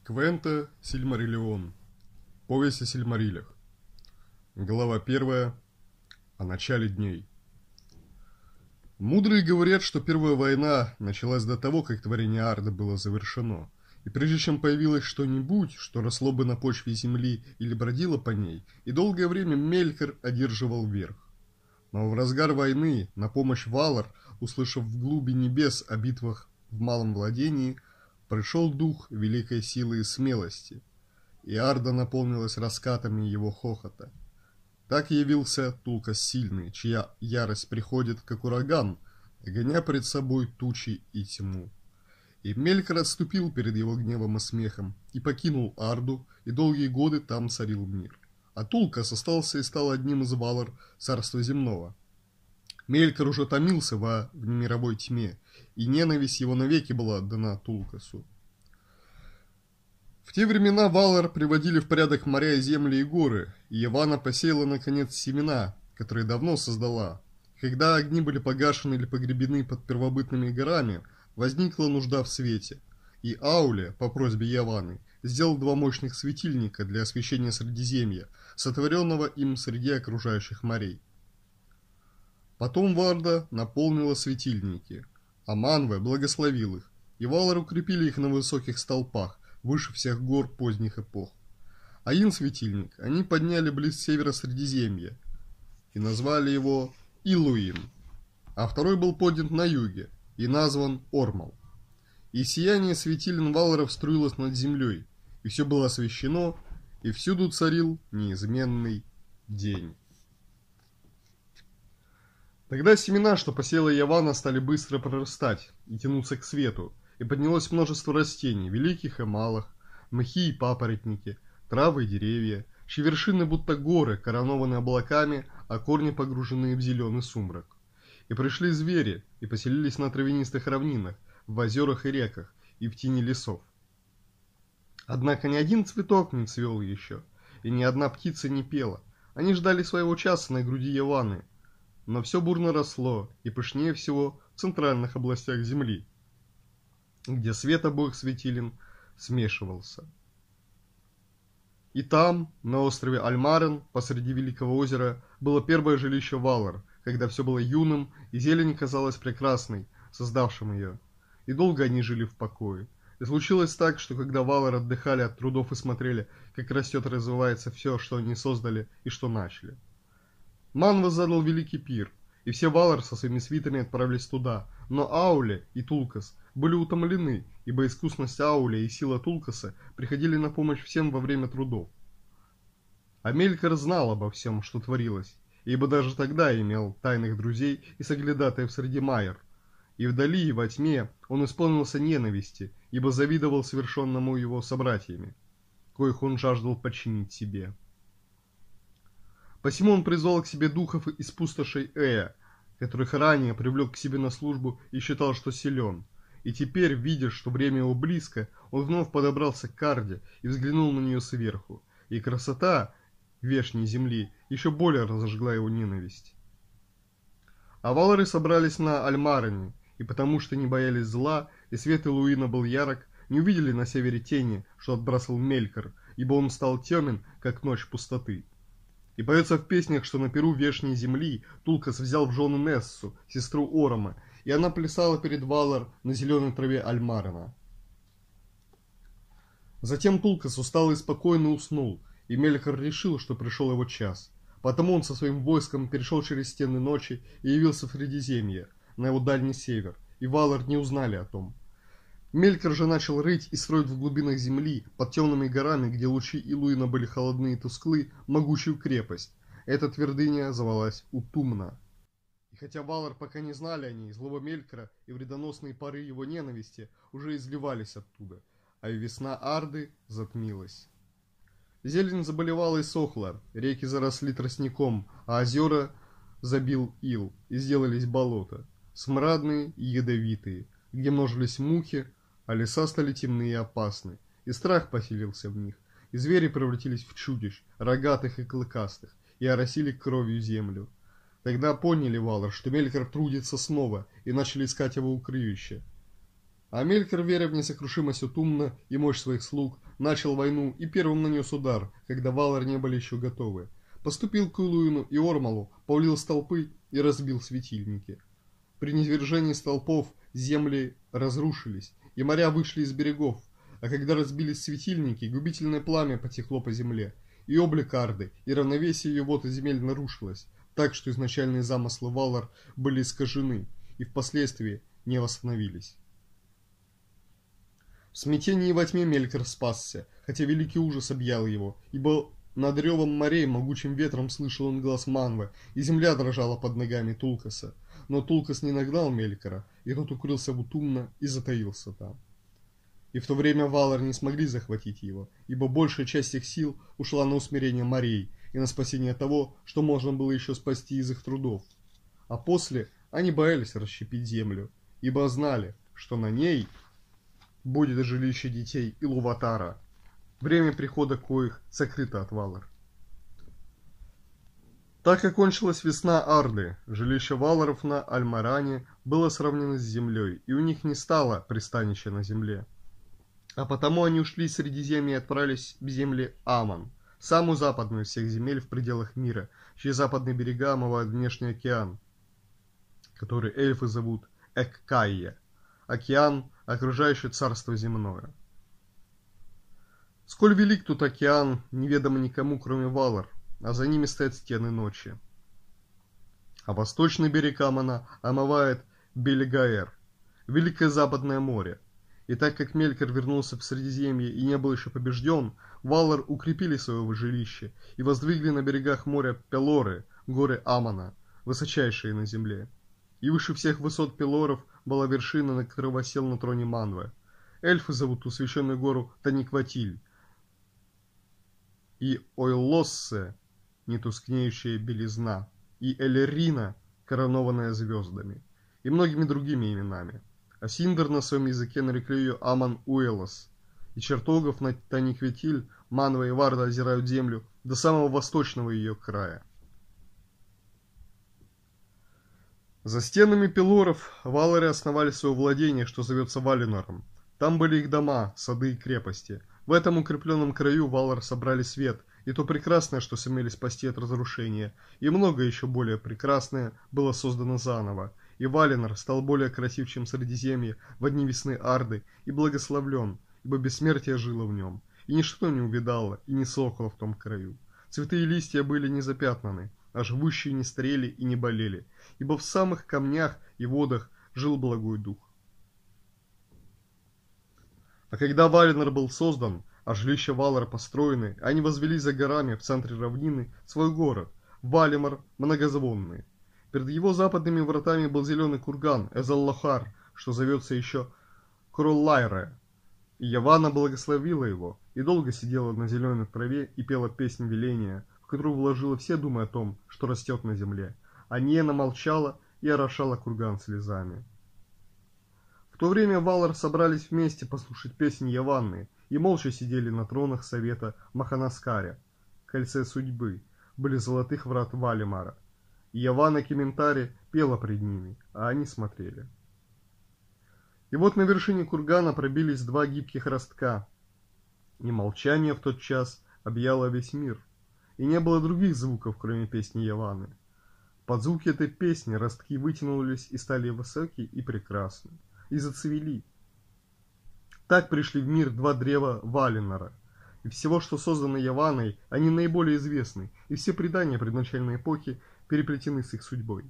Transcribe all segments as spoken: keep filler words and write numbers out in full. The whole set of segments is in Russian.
Квенте Сильмариллион. Повесть о Сильмарилях. Глава первая. О начале дней. Мудрые говорят, что первая война началась до того, как творение Арда было завершено. И прежде чем появилось что-нибудь, что росло бы на почве земли или бродило по ней, и долгое время Мелькор одерживал верх. Но в разгар войны на помощь Валар, услышав в глуби небес о битвах в малом владении, пришел дух великой силы и смелости, и Арда наполнилась раскатами его хохота. Так явился Тулкас сильный, чья ярость приходит, как ураган, гоня пред собой тучи и тьму. И Мелькор отступил перед его гневом и смехом, и покинул Арду, и долгие годы там царил мир. А Тулкас остался и стал одним из Валар царства земного. Мелькор уже томился во внемировой тьме, и ненависть его навеки была отдана Тулкасу. В те времена Валар приводили в порядок моря и земли и горы, и Явана посеяла, наконец, семена, которые давно создала. Когда огни были погашены или погребены под первобытными горами, возникла нужда в свете, и Ауле, по просьбе Яваны, сделал два мощных светильника для освещения Средиземья, сотворенного им среди окружающих морей. Потом Варда наполнила светильники, а Манве благословил их, и Валар укрепили их на высоких столпах, выше всех гор поздних эпох. Один светильник они подняли близ севера Средиземья и назвали его Илуин, а второй был поднят на юге и назван Ормал. И сияние светилен Валаров струилось над землей, и все было освещено, и всюду царил неизменный день. Тогда семена, что посеяла Явана, стали быстро прорастать и тянуться к свету, и поднялось множество растений, великих и малых, мхи и папоротники, травы и деревья, чьи вершины будто горы, коронованы облаками, а корни погружены в зеленый сумрак. И пришли звери, и поселились на травянистых равнинах, в озерах и реках, и в тени лесов. Однако ни один цветок не цвел еще, и ни одна птица не пела. Они ждали своего часа на груди Яваны, но все бурно росло, и пышнее всего в центральных областях земли, где свет обоих светилен смешивался. И там, на острове Альмарен, посреди великого озера, было первое жилище Валар, когда все было юным, и зелень казалась прекрасной, создавшим ее. И долго они жили в покое. И случилось так, что когда Валар отдыхали от трудов и смотрели, как растет и развивается все, что они создали и что начали, Манве задал великий пир, и все Валар со своими свитами отправились туда, но Ауле и Тулкас были утомлены, ибо искусность Ауле и сила Тулкаса приходили на помощь всем во время трудов. А Мелькор знал обо всем, что творилось, ибо даже тогда имел тайных друзей и соглядатаев среди Майер, и вдали и во тьме он исполнился ненависти, ибо завидовал совершенному его собратьями, коих он жаждал подчинить себе. Посему он призвал к себе духов из пустошей Эя, которых ранее привлек к себе на службу и считал, что силен. И теперь, видя, что время его близко, он вновь подобрался к Арде и взглянул на нее сверху, и красота вешней земли еще более разожгла его ненависть. А Валары собрались на Альмарене, и потому что не боялись зла, и свет Илуина был ярок, не увидели на севере тени, что отбрасывал Мелькор, ибо он стал темен, как ночь пустоты. И поется в песнях, что на перу вешней земли Тулкас взял в жены Нессу, сестру Орома, и она плясала перед Валар на зеленой траве Альмарена. Затем Тулкас устал и спокойно уснул, и Мелькор решил, что пришел его час. Потому он со своим войском перешел через стены ночи и явился в Средиземье, на его дальний север, и Валар не узнали о том. Мелькор же начал рыть и строить в глубинах земли, под темными горами, где лучи Илуина были холодны и тусклы, могучую крепость. Эта твердыня звалась Утумна. И хотя Валар пока не знали о ней, злого Мелькора и вредоносные пары его ненависти уже изливались оттуда, а и весна Арды затмилась. Зелень заболевала и сохла, реки заросли тростником, а озера забил ил, и сделались болота, смрадные и ядовитые, где множились мухи, а леса стали темные и опасны, и страх поселился в них, и звери превратились в чудищ, рогатых и клыкастых, и оросили кровью землю. Тогда поняли Валар, что Мелькор трудится снова, и начали искать его укрывище. А Мелькор, веря в несокрушимость Утумна и мощь своих слуг, начал войну и первым нанес удар, когда Валар не были еще готовы. Поступил к Илуину и Ормалу, повалил столпы и разбил светильники. При низвержении столпов земли разрушились, и моря вышли из берегов, а когда разбились светильники, губительное пламя потекло по земле, и облик Арды, и равновесие ее вод и земель нарушилось, так что изначальные замыслы Валар были искажены и впоследствии не восстановились. В смятении и во тьме Мелькор спасся, хотя великий ужас объял его, ибо над ревом морей могучим ветром слышал он глаз Манвы, и земля дрожала под ногами Тулкаса. Но Тулкас не нагнал Мелькора, и тот укрылся в Утумна и затаился там. И в то время Валар не смогли захватить его, ибо большая часть их сил ушла на усмирение морей и на спасение того, что можно было еще спасти из их трудов. А после они боялись расщепить землю, ибо знали, что на ней будет жилище детей Илуватара, время прихода коих сокрыто от Валар. Так и кончилась весна Арды, жилище Валаров на Альмаране было сравнено с землей, и у них не стало пристанища на земле. А потому они ушли из Средиземья и отправились в земли Аман, самую западную из всех земель в пределах мира, чьи западные берега омывают внешний океан, который эльфы зовут Эккайя, океан, окружающий царство земное. Сколь велик тут океан, неведомо никому, кроме Валар, а за ними стоят стены ночи. А восточный берег Амана омывает Белегаэр, Великое Западное море. И так как Мелькор вернулся в Средиземье и не был еще побежден, Валар укрепили свое жилище и воздвигли на берегах моря Пелоры, горы Амана, высочайшие на земле. И выше всех высот Пелоров была вершина, на которой восел на троне Манвы. Эльфы зовут ту священную гору Таникватиль, и Ойлоссе, нетускнеющая белизна, и Элерина, коронованная звездами, и многими другими именами. А Синдер на своем языке нарекли ее Аман-Уэлос, и чертогов на Таникватиль Манва и Варда озирают землю до самого восточного ее края. За стенами Пелоров Валари основали свое владение, что зовется Валинором. Там были их дома, сады и крепости. В этом укрепленном краю Валар собрали свет, и то прекрасное, что сумели спасти от разрушения, и многое еще более прекрасное было создано заново, и Валинор стал более красив, чем Средиземье в дни весны Арды, и благословлен, ибо бессмертие жило в нем, и ничто не увядало и не сохло в том краю. Цветы и листья были не запятнаны, а живущие не старели и не болели, ибо в самых камнях и водах жил благой дух. А когда Валинор был создан, а жилища Валара построены, они возвели за горами в центре равнины свой город, Валимор Многозвонный. Перед его западными вратами был зеленый курган Эзеллохар, что зовется еще Кроллайре. И Явана благословила его, и долго сидела на зеленой траве и пела песнь веления, в которую вложила все думы о том, что растет на земле. А Ниена молчала и орошала курган слезами. В то время Валар собрались вместе послушать песни Яванны и молча сидели на тронах совета Маханаскаря, кольце судьбы, были золотых врат Валимара. И Явана Кементари пела пред ними, а они смотрели. И вот на вершине кургана пробились два гибких ростка, и молчание в тот час объяло весь мир, и не было других звуков, кроме песни Яваны. Под звуки этой песни ростки вытянулись и стали высокие и прекрасны, и зацвели. Так пришли в мир два древа Валинора, и всего, что создано Яваной, они наиболее известны, и все предания предначальной эпохи переплетены с их судьбой.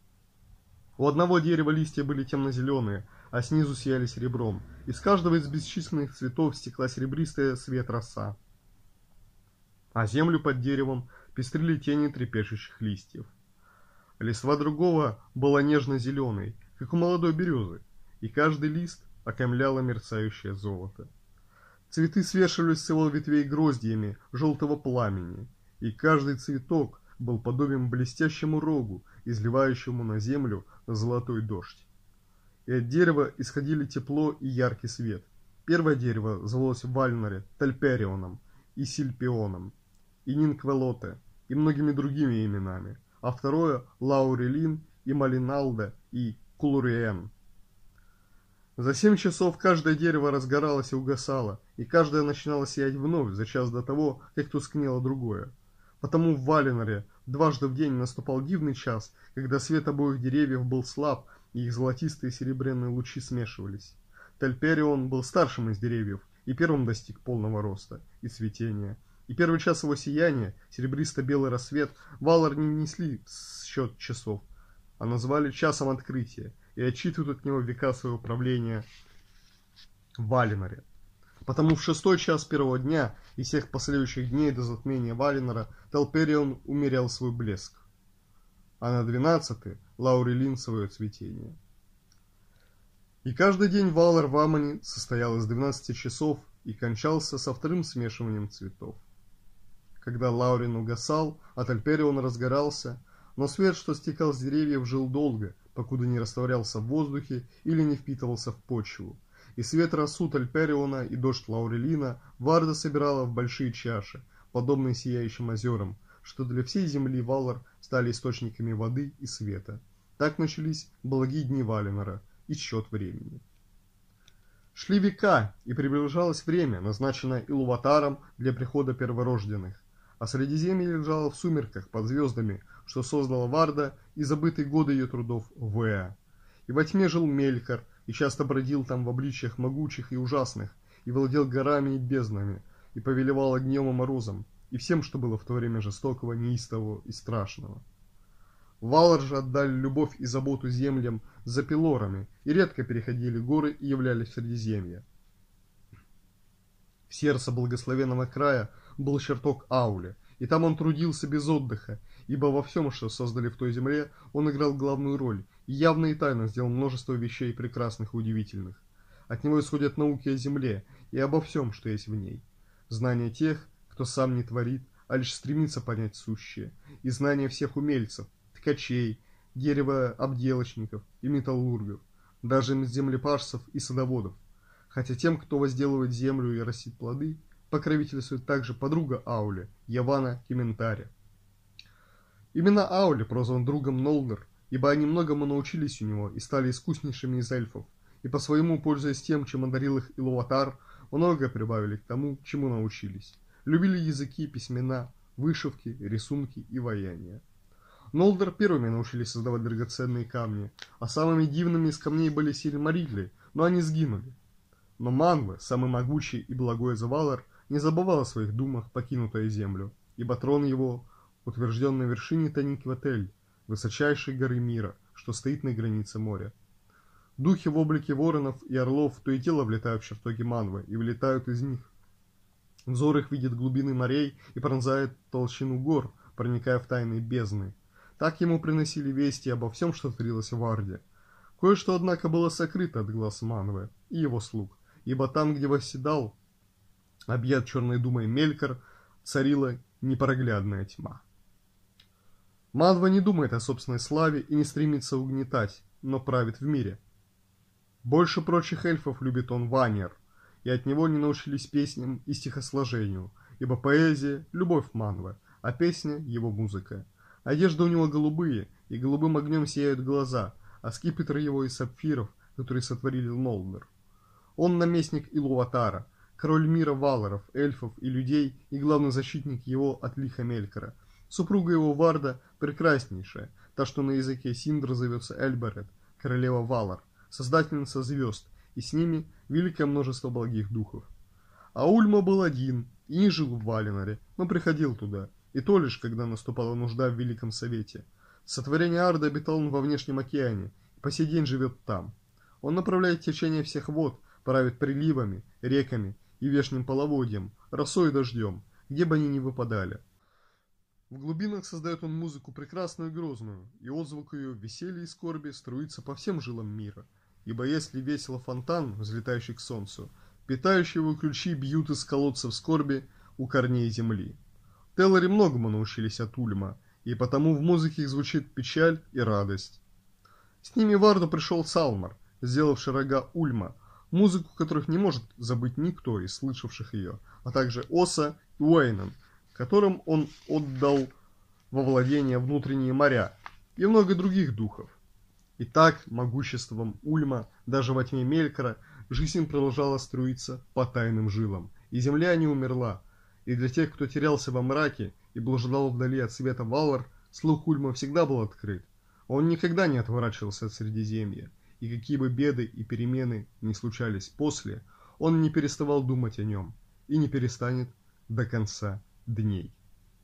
У одного дерева листья были темно-зеленые, а снизу сияли серебром, и с каждого из бесчисленных цветов стекла серебристая свет роса. А землю под деревом пестрили тени трепещущих листьев. Листва другого была нежно-зеленой, как у молодой березы, и каждый лист окаймляло мерцающее золото. Цветы свешивались с его ветвей гроздьями желтого пламени, и каждый цветок был подобен блестящему рогу, изливающему на землю золотой дождь. И от дерева исходили тепло и яркий свет. Первое дерево звалось в Вальноре Тальперионом и Сильпионом, и Нинквелоте, и многими другими именами, а второе Лаурелин и Малиналде и Кулуриен. За семь часов каждое дерево разгоралось и угасало, и каждое начинало сиять вновь за час до того, как тускнело другое. Потому в Валеноре дважды в день наступал дивный час, когда свет обоих деревьев был слаб, и их золотистые и серебряные лучи смешивались. Тальперион был старшим из деревьев и первым достиг полного роста и цветения. И первый час его сияния, серебристо-белый рассвет, Валар не внесли в счет часов, а назвали часом открытия, и отчитывают от него века своего правления в Валеноре. Потому в шестой час первого дня и всех последующих дней до затмения Валенора Тальперион умерял свой блеск, а на двенадцатый Лаурелин свое цветение. И каждый день Валар в Амане состоял из двенадцати часов и кончался со вторым смешиванием цветов. Когда Лаурин угасал, а Тальперион разгорался, но свет, что стекал с деревьев, жил долго, покуда не растворялся в воздухе или не впитывался в почву. И свет росу Тальпериона и дождь Лаурелина Варда собирала в большие чаши, подобные сияющим озерам, что для всей земли Валар стали источниками воды и света. Так начались благие дни Валенора и счет времени. Шли века, и приближалось время, назначенное Илуватаром для прихода перворожденных, а Средиземье лежало в сумерках под звездами, что создала Варда и забытые годы ее трудов Вэа. И во тьме жил Мелькар, и часто бродил там в обличьях могучих и ужасных, и владел горами и безднами, и повелевал огнем и морозом, и всем, что было в то время жестокого, неистового и страшного. Валар же отдали любовь и заботу землям за пилорами, и редко переходили горы и являлись в Средиземье. В сердце благословенного края был чертог Аули, и там он трудился без отдыха, ибо во всем, что создали в той земле, он играл главную роль, и явно и тайно сделал множество вещей прекрасных и удивительных. От него исходят науки о земле и обо всем, что есть в ней. Знания тех, кто сам не творит, а лишь стремится понять сущее, и знания всех умельцев, ткачей, деревообделочников и металлургов, даже землепашцев и садоводов. Хотя тем, кто возделывает землю и растит плоды, покровительствует также подруга Аули, Явана Кементаря. Именно Аули прозван другом Нолдор, ибо они многому научились у него и стали искуснейшими из эльфов, и по своему, пользуясь тем, чем одарил их Илуватар, многое прибавили к тому, чему научились. Любили языки, письмена, вышивки, рисунки и ваяния. Нолдор первыми научились создавать драгоценные камни, а самыми дивными из камней были сильмарилли, но они сгинули. Но Манве, самый могучий и благой из Валар, не забывал о своих думах, покинутая землю, ибо трон его утвержден на вершине Таникватель, высочайшей горы мира, что стоит на границе моря. Духи в облике воронов и орлов то и дело влетают в чертоги Манвы и вылетают из них. Взор их видит глубины морей и пронзает толщину гор, проникая в тайные бездны. Так ему приносили вести обо всем, что творилось в Варде. Кое-что, однако, было сокрыто от глаз Манвы и его слуг, ибо там, где восседал, объят черной думой Мелькар, царила непроглядная тьма. Манва не думает о собственной славе и не стремится угнетать, но правит в мире. Больше прочих эльфов любит он Ванер, и от него не научились песням и стихосложению, ибо поэзия – любовь Манвы, а песня – его музыка. Одежда у него голубые, и голубым огнем сияют глаза, а скипетр его из сапфиров, которые сотворили Нолдор. Он наместник Илуватара, король мира валаров, эльфов и людей и главный защитник его от лиха Мелькара. Супруга его Варда прекраснейшая, та, что на языке Синдра зовется Эльберет, королева Валар, создательница звезд, и с ними великое множество благих духов. А Ульма был один и не жил в Валеноре, но приходил туда, и то лишь, когда наступала нужда в Великом Совете. С сотворения Арда обитал он во внешнем океане, и по сей день живет там. Он направляет течение всех вод, правит приливами, реками и вешним половодьем, росой и дождем, где бы они ни выпадали. В глубинах создает он музыку прекрасную и грозную, и отзвук ее веселья и скорби струится по всем жилам мира. Ибо если весело фонтан, взлетающий к солнцу, питающие его ключи бьют из колодцев скорби у корней земли. Теллари многому научились от Ульма, и потому в музыке их звучит печаль и радость. С ними в Варду пришел Салмар, сделавший рога Ульма, музыку которых не может забыть никто из слышавших ее, а также Оса и Уэйнан, которым он отдал во владение внутренние моря, и много других духов. И так, могуществом Ульма, даже во тьме Мелькора, жизнь продолжала струиться по тайным жилам, и земля не умерла. И для тех, кто терялся во мраке и блуждал вдали от света Валар, слух Ульма всегда был открыт. Он никогда не отворачивался от Средиземья, и какие бы беды и перемены ни случались после, он не переставал думать о нем и не перестанет до конца дней.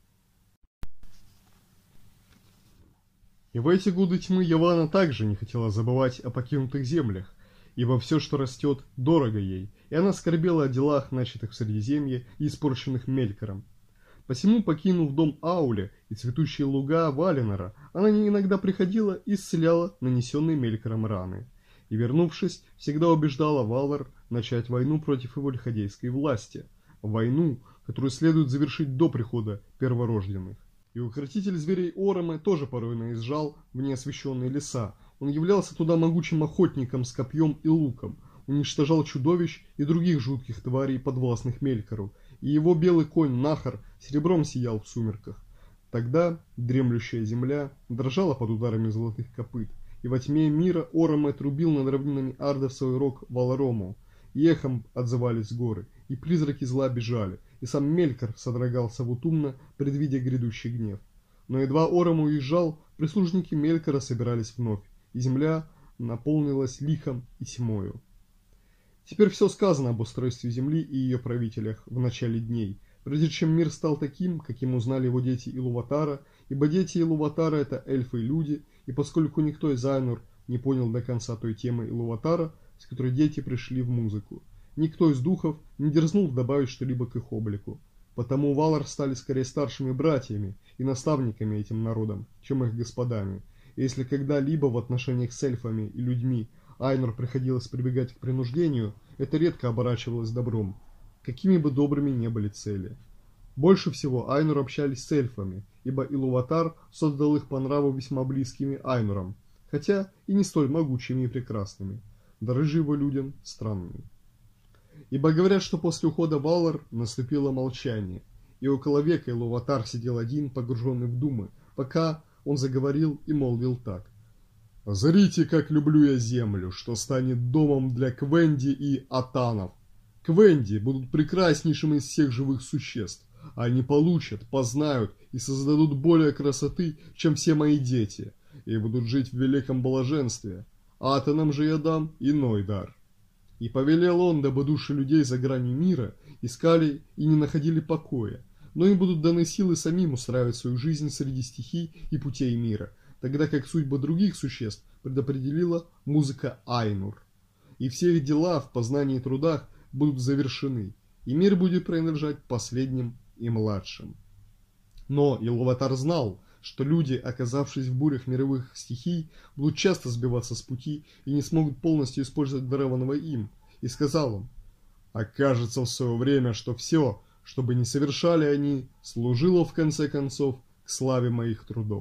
И в эти годы тьмы Явана также не хотела забывать о покинутых землях, ибо все, что растет, дорого ей, и она скорбела о делах, начатых в Средиземье и испорченных Мелькором. Посему, покинув дом Ауля и цветущие луга Валенора, она иногда приходила и исцеляла нанесенные Мелькором раны. И, вернувшись, всегда убеждала Валар начать войну против его лиходейской власти, войну, которую следует завершить до прихода перворожденных. И укротитель зверей Оромы тоже порой наезжал в неосвещенные леса. Он являлся туда могучим охотником с копьем и луком, уничтожал чудовищ и других жутких тварей, подвластных Мелькору, и его белый конь Нахар серебром сиял в сумерках. Тогда дремлющая земля дрожала под ударами золотых копыт, и во тьме мира Ороме трубил над равнинами Арда в свой рог Валарому, и эхом отзывались горы, и призраки зла бежали, и сам Мелькор содрогался вутумно, предвидя грядущий гнев. Но едва Ором уезжал, прислужники Мелькора собирались вновь, и земля наполнилась лихом и тьмою. Теперь все сказано об устройстве земли и ее правителях в начале дней, прежде чем мир стал таким, каким узнали его дети Илуватара, ибо дети Илуватара — это эльфы и люди, и поскольку никто из Айнур не понял до конца той темы Илуватара, с которой дети пришли в музыку, никто из духов не дерзнул добавить что-либо к их облику. Потому Валар стали скорее старшими братьями и наставниками этим народам, чем их господами. И если когда-либо в отношениях с эльфами и людьми Айнур приходилось прибегать к принуждению, это редко оборачивалось добром, какими бы добрыми ни были цели. Больше всего Айнур общались с эльфами, ибо Илуватар создал их по нраву весьма близкими Айнурам, хотя и не столь могучими и прекрасными, дары же его людям странными. Ибо говорят, что после ухода Валар наступило молчание, и около века Илуватар сидел один, погруженный в думы, пока он заговорил и молвил так: «Зрите, как люблю я землю, что станет домом для Квенди и Атанов. Квенди будут прекраснейшим из всех живых существ. Они получат, познают и создадут более красоты, чем все мои дети, и будут жить в великом блаженстве. Атанам же я дам иной дар». И повелел он, дабы души людей за гранью мира искали и не находили покоя, но им будут даны силы самим устраивать свою жизнь среди стихий и путей мира, тогда как судьбы других существ предопределила музыка Айнур. И все их дела в познании и трудах будут завершены, и мир будет принадлежать последним и младшим. Но Илуватар знал, что люди, оказавшись в бурях мировых стихий, будут часто сбиваться с пути и не смогут полностью использовать дарованного им, и сказал он: «Окажется в свое время, что все, что бы ни совершали они, служило в конце концов к славе моих трудов».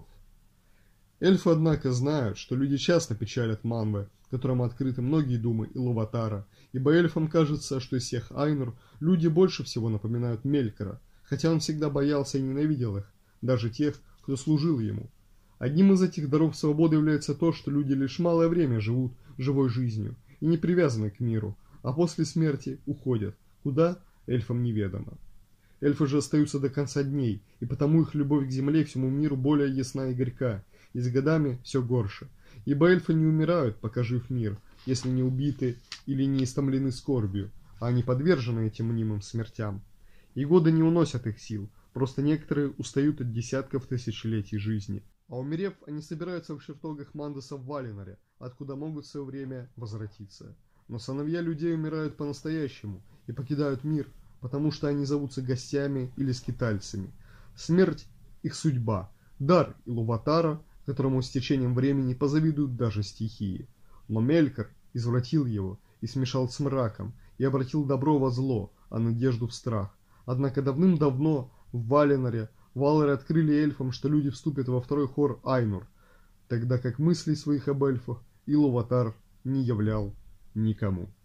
Эльфы, однако, знают, что люди часто печалят Манве, которому открыты многие думы Илуватара, ибо эльфам кажется, что из всех Айнур люди больше всего напоминают Мелькора, хотя он всегда боялся и ненавидел их, даже тех, кто служил ему. Одним из этих даров свободы является то, что люди лишь малое время живут живой жизнью и не привязаны к миру, а после смерти уходят, куда эльфам неведомо. Эльфы же остаются до конца дней, и потому их любовь к земле и всему миру более ясна и горька, и с годами все горше, ибо эльфы не умирают, пока жив мир, если не убиты или не истомлены скорбью, а они подвержены этим мнимым смертям. И годы не уносят их сил, просто некоторые устают от десятков тысячелетий жизни. А умерев, они собираются в чертогах Мандуса в Валеноре, откуда могут в свое время возвратиться. Но сыновья людей умирают по-настоящему и покидают мир, потому что они зовутся гостями или скитальцами. Смерть – их судьба, дар Илуватара, которому с течением времени позавидуют даже стихии. Но Мелькор извратил его и смешал с мраком, и обратил добро во зло, а надежду в страх. Однако давным-давно в Валеноре Валары открыли эльфам, что люди вступят во второй хор Айнур, тогда как мыслей своих об эльфах Илуватар не являл никому.